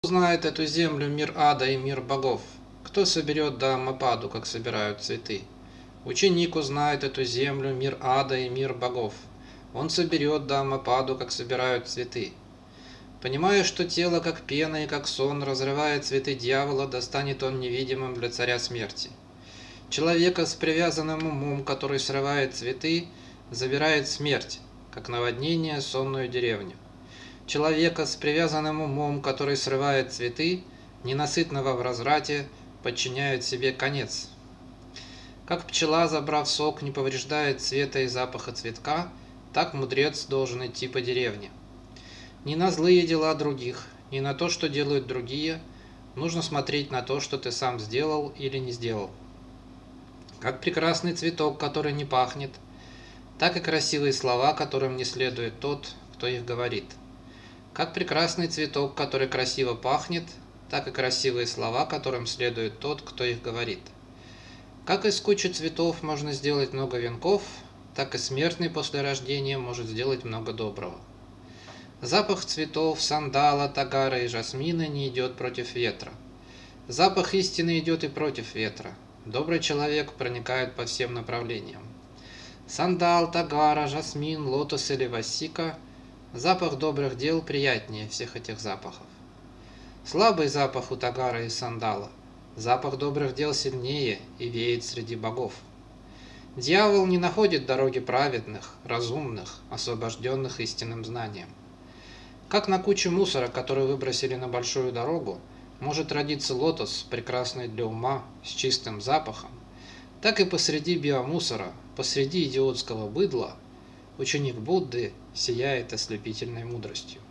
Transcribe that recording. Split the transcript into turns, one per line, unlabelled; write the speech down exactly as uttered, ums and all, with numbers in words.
узнает эту землю, мир ада и мир богов? Кто соберет Дхаммападу, как собирают цветы? Ученик узнает эту землю, мир ада и мир богов. Он соберет Дхаммападу, как собирают цветы. Понимая, что тело, как пена и как сон, разрывает цветы дьявола, достанет он невидимым для царя смерти. Человека с привязанным умом, который срывает цветы, забирает смерть, как наводнение сонную деревню. Человека с привязанным умом, который срывает цветы, ненасытного в разврате, подчиняет себе конец. Как пчела, забрав сок, не повреждает цвета и запаха цветка, так мудрец должен идти по деревне. Не на злые дела других, не на то, что делают другие, нужно смотреть на то, что ты сам сделал или не сделал. Как прекрасный цветок, который не пахнет, так и красивые слова, которым не следует тот, кто их говорит. Как прекрасный цветок, который красиво пахнет, так и красивые слова, которым следует тот, кто их говорит. Как из кучи цветов можно сделать много венков, так и смертный после рождения может сделать много доброго. Запах цветов, сандала, тагара и жасмина не идет против ветра. Запах истины идет и против ветра. Добрый человек проникает по всем направлениям. Сандал, тагара, жасмин, лотос или васика – запах добрых дел приятнее всех этих запахов. Слабый запах у тагара и сандала, запах добрых дел сильнее и веет среди богов. Дьявол не находит дороги праведных, разумных, освобожденных истинным знанием. Как на куче мусора, который выбросили на большую дорогу, может родиться лотос, прекрасный для ума, с чистым запахом, так и посреди биомусора, посреди идиотского быдла, ученик Будды сияет ослепительной мудростью.